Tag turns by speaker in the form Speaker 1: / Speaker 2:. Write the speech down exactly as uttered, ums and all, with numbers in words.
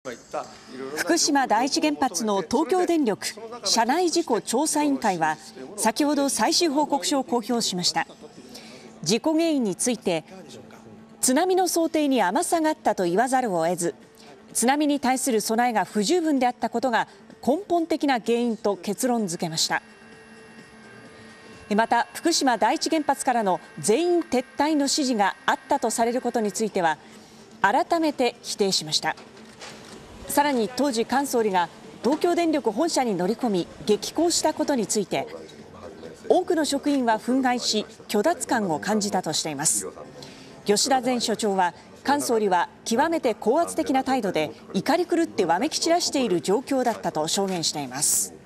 Speaker 1: 福島第一原発の東京電力社内事故調査委員会は先ほど最終報告書を公表しました。事故原因について、津波の想定に甘さがあったと言わざるを得ず、津波に対する備えが不十分であったことが根本的な原因と結論付けました。また、福島第一原発からの全員撤退の指示があったとされることについては改めて否定しました。さらに当時、菅総理が東京電力本社に乗り込み激高したことについて、多くの職員は憤慨し虚脱感を感じたとしています。吉田前所長は、菅総理は極めて高圧的な態度で怒り狂ってわめき散らしている状況だったと証言しています。